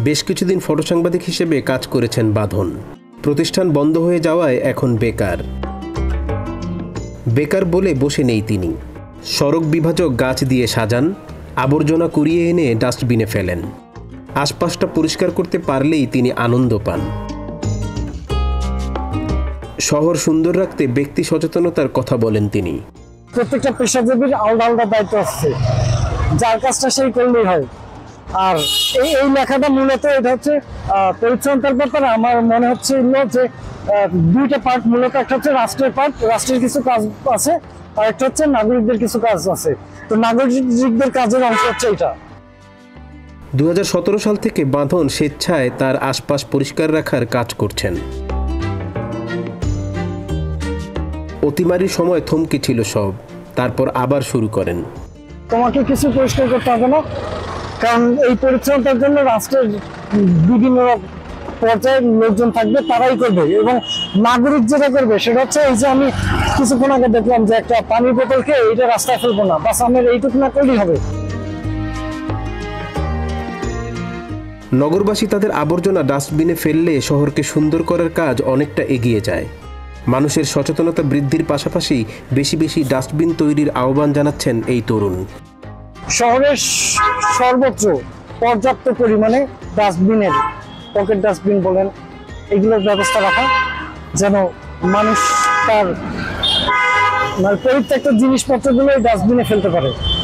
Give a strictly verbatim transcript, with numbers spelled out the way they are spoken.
বেশ কিছুদিন ফটো সাংবাদিক হিসেবে কাজ করেছেন বাঁধন। প্রতিষ্ঠান বন্ধ হয়ে যাওয়ায় এখন বেকার বেকার বলে বসে নেই তিনি। সড়ক বিভাজক গাছ দিয়ে সাজান, আবর্জনা কুড়িয়ে এনে ডাস্টবিনে ফেলেন। আশপাশটা পরিষ্কার করতে পারলেই তিনি আনন্দ পান। শহর সুন্দর রাখতে ব্যক্তি সচেতনতার কথা বলেন তিনি। প্রত্যেকটা পেশাজীবীর আলাদা আলাদা দায়িত্ব আছে, যার কাজটা সেই করলেই হয়। আর এই এই লেখাটা মূলত এটা হচ্ছে পরিচ্ছন্নতার ব্যাপারে আমার মনে হচ্ছে যে দুইটা পার্ট, মূলত একটা হচ্ছে রাষ্ট্রের পার্ট, রাষ্ট্রের কিছু কাজ আছে, আর একটা হচ্ছে নাগরিকদের কিছু কাজ আছে। তো নাগরিকদের কাজের অংশ হচ্ছে এটা। দু হাজার সতেরো সাল থেকে বাঁধন স্বেচ্ছায় তার আশপাশ পরিষ্কার রাখার কাজ করছেন। অতিমারির সময় থমকে ছিল সব, তারপর আবার শুরু করেন। তোমাকে কিছু পরিষ্কার করতে হবে না, কারণ এই পরিচ্ছন্নতার জন্য রাষ্ট্রের বিভিন্ন পর্যায়ের লোকজন থাকবে, তারাই করবে। এবং নাগরিক যেটা করবে সেটা হচ্ছে এই যে আমি কিছুক্ষণ আগে দেখলাম যে একটা পানির বোতল খেয়ে এইটা রাস্তায় ফেলবো না, বাস আমার এইটুকু না করলেই হবে। নগরবাসী তাদের আবর্জনা ডাস্টবিনে ফেললে শহরকে সুন্দর করার কাজ অনেকটা এগিয়ে যায়। মানুষের সচেতনতা বৃদ্ধির পাশাপাশি বেশি বেশি ডাস্টবিন তৈরির আহ্বান জানাচ্ছেন এই তরুণ। শহরের সর্বোচ্চ পর্যাপ্ত পরিমাণে ডাস্টবিনের, পকেট ডাস্টবিন বলেন, এগুলোর ব্যবস্থা রাখা, যেন মানুষ তার মানে পরিত্যক্ত জিনিসপত্রগুলো ডাস্টবিনে ফেলতে পারে।